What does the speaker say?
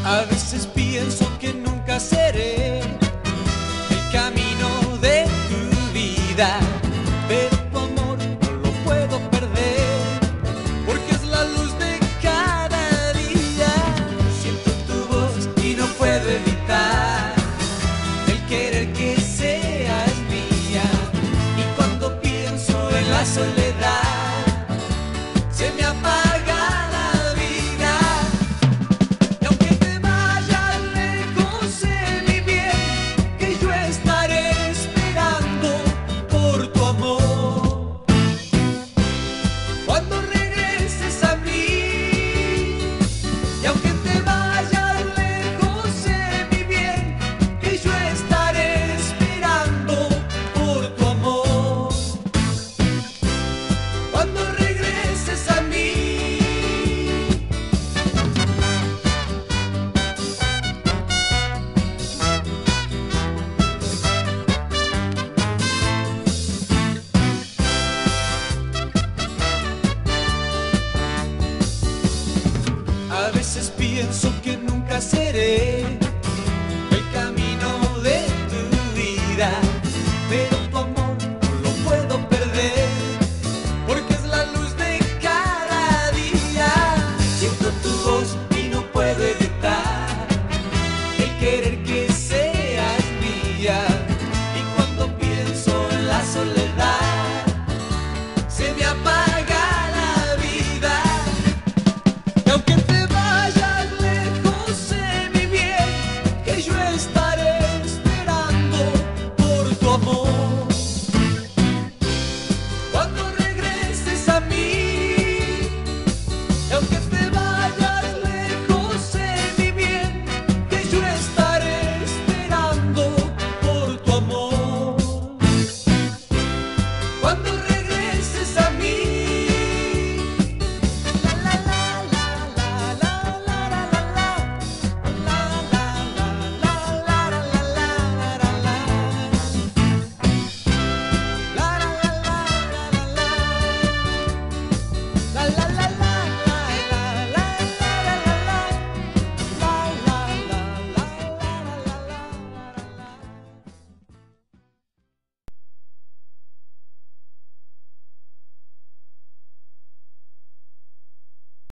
A veces pienso que nunca seré el camino de tu vida, pero tu amor no lo puedo perder, porque es la luz de cada día. Siento tu voz y no puedo evitar el querer que seas mía. Y cuando pienso en la soledad,